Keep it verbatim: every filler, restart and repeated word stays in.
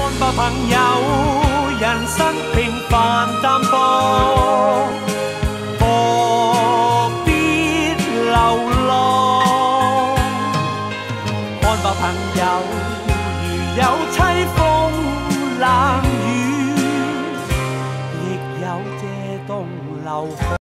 吧朋友，人生平凡淡薄，何必流浪？看吧朋友，如有